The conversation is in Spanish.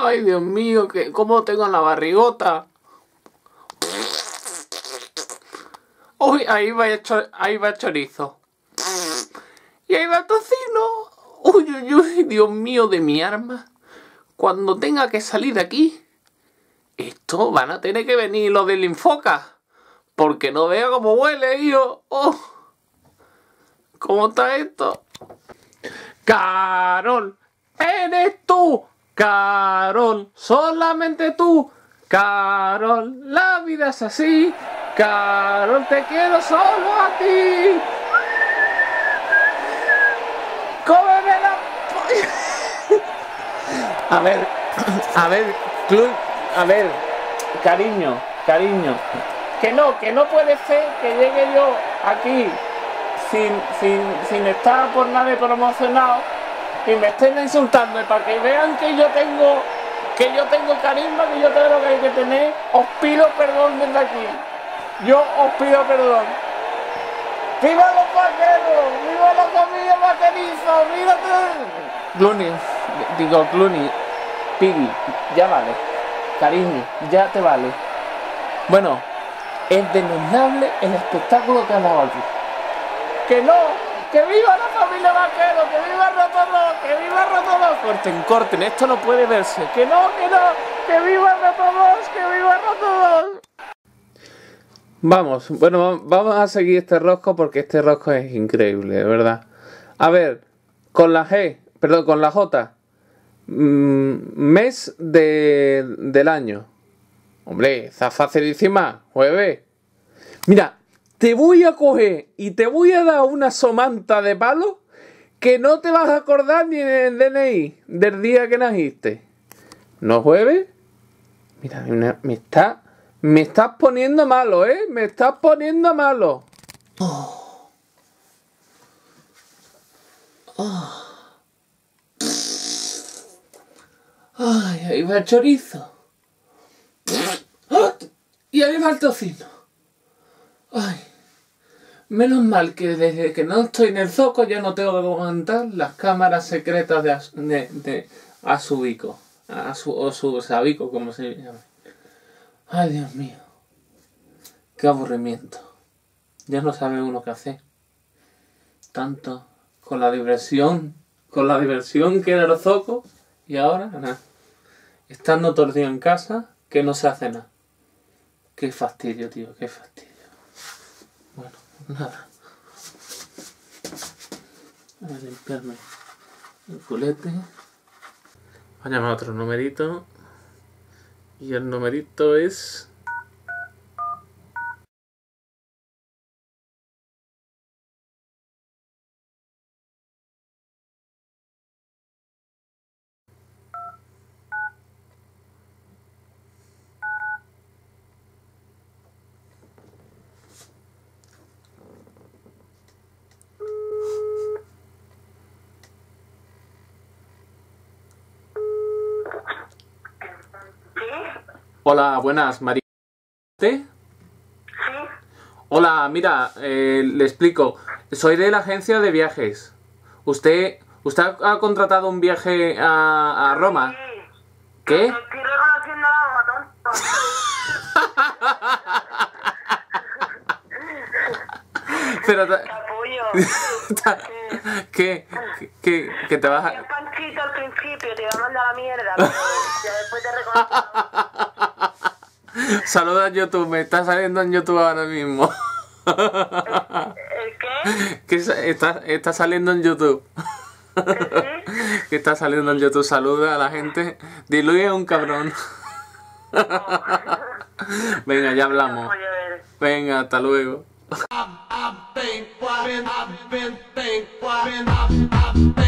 Ay, Dios mío, cómo tengo la barrigota. Uy, ahí va el chorizo. Y ahí va el tocino. Uy, uy, uy, Dios mío de mi arma. Cuando tenga que salir de aquí, esto van a tener que venir los del Infoca. Porque no veo cómo huele, hijo. Oh, ¿cómo está esto? Carol, eres tú. Carol, solamente tú. Carol, la vida es así. Carol, te quiero solo a ti. ¡Cómeme la polla! A ver, cariño. Que no puede ser que llegue yo aquí sin estar por nadie promocionado y me estén insultando para que vean que yo tengo carisma, que yo tengo lo que hay que tener. Os pido perdón desde aquí. Yo os pido perdón. ¡Viva los vaqueros! ¡Viva la familia vaquerizo! ¡Viva todo! Clooney, Piggy, ya vale. Cariño, ya te vale. Bueno, es denominable el espectáculo que ha dado aquí. ¡Que no! ¡Que viva la familia vaquero! ¡Que viva Rotodós! ¡Que viva Rotodós! Corten, esto no puede verse. ¡Que no! ¡Que viva Rotodós! ¡Que viva Rotodós! Vamos a seguir este rosco porque este rosco es increíble, de verdad. A ver, con la J. Mes del año. Hombre, está facilísima, jueves. Mira, te voy a coger y te voy a dar una somanta de palo que no te vas a acordar ni en el DNI del día que naciste. ¿No jueves? Mira, me estás poniendo malo, ¿eh? Me estás poniendo malo. Ay, ahí va el chorizo. Y ahí va el tocino. Ay, menos mal que desde que no estoy en el zoco ya no tengo que aguantar las cámaras secretas de Asubico. O su Sabico, como se llama. Ay, Dios mío. Qué aburrimiento. Ya no sabe uno qué hacer. Tanto con la diversión que era el zoco. Y ahora, nada. Estando todo el día en casa, que no se hace nada. Qué fastidio, tío, qué fastidio. Bueno, nada. Voy a limpiarme el culete. Voy a llamar a otro numerito. Y el numerito es... Hola, buenas, María. ¿Sí? Hola, mira, le explico. Soy de la agencia de viajes. ¿Usted ha contratado un viaje a Roma? Sí. ¿Qué? Estoy reconociendo algo, tonto. Pero... Capullo. ¿Qué te vas a...? Un panchito al principio, te iba a mandar a la mierda, pero ya después te reconozco. Saluda a YouTube, me está saliendo en YouTube ahora mismo. ¿El qué? Que está saliendo en YouTube. ¿El Que está saliendo en YouTube. Saluda a la gente. Diluye a un cabrón. Venga, ya hablamos. Venga, hasta luego.